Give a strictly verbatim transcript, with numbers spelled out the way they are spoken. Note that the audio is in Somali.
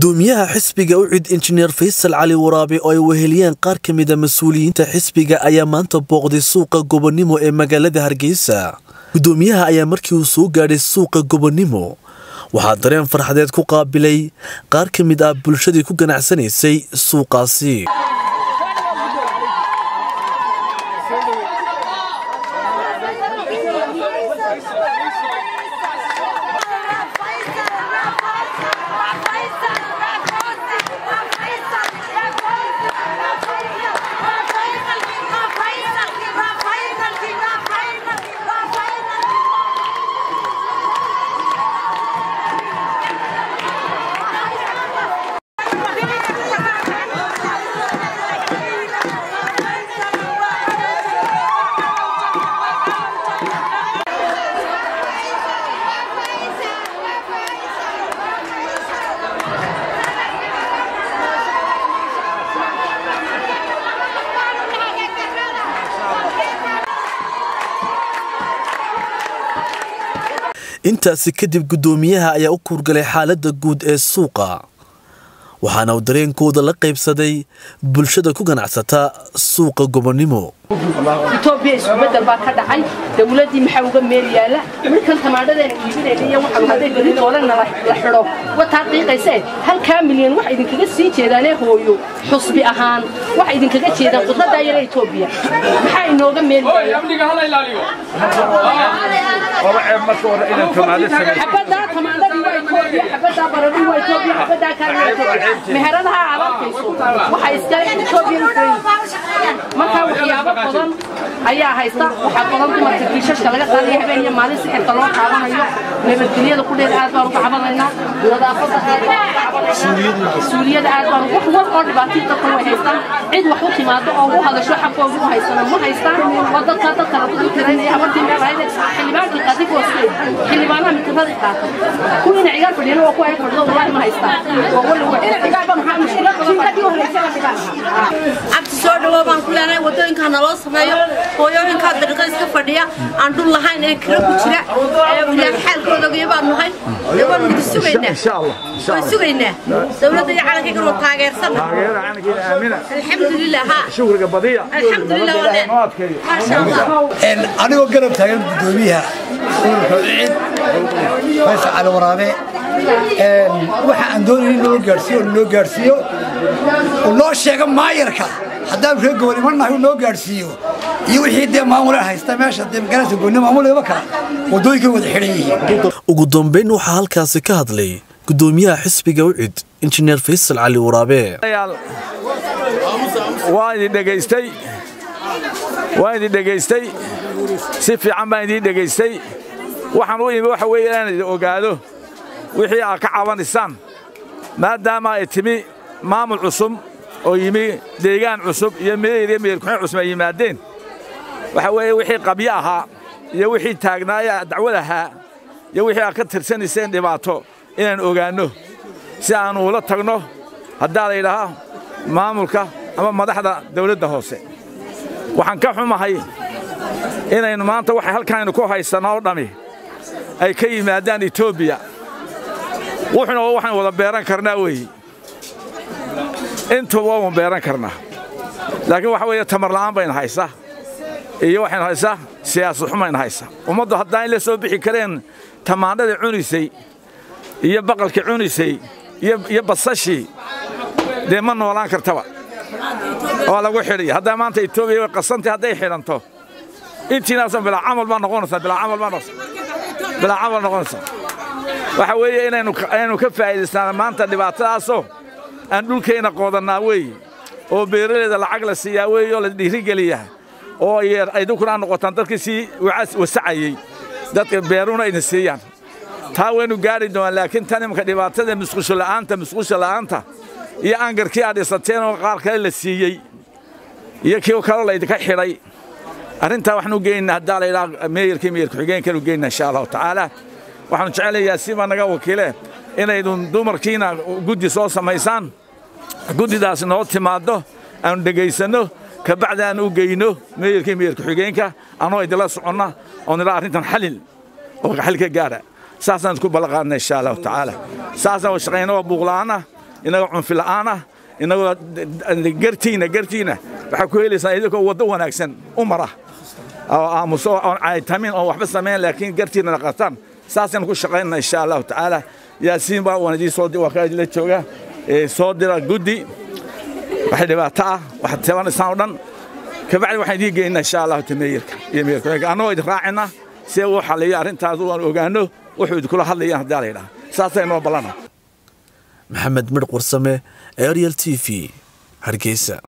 gudoomiyaha xisbiga u cid injineer Faysal Cali Waraabe oo ay weheliyeen qaar ka mid ah mas'uuliyiinta xisbiga ayaa maanta booqday suuqa Gobonimo ee magaalada Hargeysa. Gudoomiyaha ayaa markii uu soo gaadhay suuqa Gobonimo waxaa dareen farxadeed ku qaabilay qaar ka mid ah bulshadii ku ganacsanaysay suuqaasi. intaasi kadib gudoomiyaha ayaa u kurgalay xaaladda guud ee suuqa waxaana uu dareenkooda la qaybsaday bulshada ku ganacsata suuqa Gobonimo. Itoobiya isbedel baa ka dhacay dawladii maxaa uga meel yaala markan tamaadadeen iibinayeen waxa haday bari doolana la xiro wata qiiqaysay halka milyan wax idin kaga sii jeedaan hooyo xusbi ahaan wax idin kaga jeedaan qudrada yar Itoobiya maxaa inooga meel yaala amniga hala ilaaliyo waa marka hore inaan tamaadada xabada tamaadada waa Itoobiya xabada baradu waa Itoobiya xabada kale meheradaha abaarkayso waxa iska Itoobiya marka waxyaabo badan ayaa haysta waxa badan dumarka kiishashka laga qaadiyo habeen iyo maalin si xirta loo qaadanayo nabadgelyada ku dheer aad baan uga cabanayna nadaafadda suuliyada aad baan wax war oo dhibaatada dadka way haystaan cid wax u timaado oo u hadasho xaqooda u haystaan ma haystaan wadadka dadka rabadu tirayna habartii meel hayda xilibaankii qaadi ku wasay xilibaanaha midkada qaata kuwina ciyaar fadhiyana waa ku ay fadhido wallahi ma haystaan oo wala waa ina ciyaarba maxaa mushkilad badan oo haysta abti soo dhawo baan ku leenahay wadooyinka naloo sameeyo hooyooyinka dariiqada iska fadhiya aan dhul lahayn ee kala ku jira ee wiilal xaalkooda uga baan nahay waan mid sugaynaa insha Allah waan sugaynaa dawladda iyo calanka oo taageersan taageer calanka aamina alxamdulillah ha shukriga badiya alxamdulillah ma sha Allah en anigo garab taagan gudoomiyaha cid Faysal Cali Waraabe en waxa aan doonayay inuu gaarsiyo inuu gaarsiyo oo loo sheego maayarka haddaan reer Gobonimo nahay inuu gaarsiyo iyo wixii de maamul haysta meesha de magaalada Gobonimo maamulada kala wadooyinka wada xiran yihiin. ugu dambeyn waxa halkaas ka hadlay gudoomiyaha xisbiga u cid injineer Faysal Cali Waraabe. waa idin dhageystay waa idin dhageystay si fiican baan idin dhageystay waxaan u yimi waxa weeyaan idin ogaado wixii aad ka cabanaysan maadaama ay timi maamul cusub oo yimi deegaan cusub iyo meel iyo meel ku cusub ay yimaadeen waxa weeye wixii qabyo ahaa iyo wixii taagnaaya dacwadaha iyo wixii aad ka tirsanayeen dhibaato inaan ogaano si aan ula tagno haddii la yiraahdo maamulka ama madaxda dawladda hoose waxaan ka xumahay inaynu maanta waxa halkaan ku haysanaa oo dhami ay ka yimaadaan Itoobiya wuxuuna waxaan wada beeran karnaa weey inta waa beeran karnaa laakiin waxa weeye tamar la'aan bayna haysa iyo waxaan haysa siyaasad xumaan haysa ummaddu haddaan la soo bixi kareen tamaandada cunisay iyo baqalka cunisay iyo iyo basashi de ma noolaan kartaba oo lagu xiriy hadda maanta Itoobiya way qasantay haday xiranto intiina san bila amal ma noqonaysa bila amal ma noqonaysa bila amal noqonaysa waxa weeye inaynu aynu ka faa'iideystaan maanta dhibaatadaasoo aan dhulkeena qodanaa weey oo beeraleyda lacag la siiyaa weey oo la dhiirigeliyaa oo yar ay dukuna noqotaan dadkii si wasacayay dadka beeruna ay siiyaan taa waynu gaari doonaa laakiin tan imka dhibaatada musqusho la'aanta musqusho la'aanta iyo angarkii aad isateen oo qaar kale la siiyay iyo kii kale la idinka xiray arinta waxnu geynaa hadaa la ilaa meeyirkii meeyirku xigeen kale geynaa insha Allah taala waxaan jecelayaa si ma naga wakiile inay dumarkiina guddi soo sameeysan guddidaas noo timaado aan dhageysano ka bacdaan u geyno meeyirkii meeyirku xigeenka anoo idila soconna oo nila arintan xalil oo xalka gaara ساسان تكون بلغنا إن شاء الله تعالى ساسان وشقينا وبغلانا inagoo cunfi la'aan ah inagoo gartiina gartiina waxaa ku helaysaa idinkoo waddo wanaagsan u mara oo aamuso oon caytamin oo waxba samayn laakiin gartiina qataan saasaan ku shaqaynaa insha allahu tacaala yaasiin baa wanadii soo waa ka la jooga soo dira guddi waxa dhibaato ah waxa tabanaysaan oo dhan kabacdi waxaan idin geynaa insha allahu tameeyirka iyo meerka anoo idin raacina si uu xalliyo arrintaas oo aan ogaano wuxuu idin kula hadlayaan haddii la yiraahdo saasay noo balana maxamed midh qursame Ariel T V Hargeysa.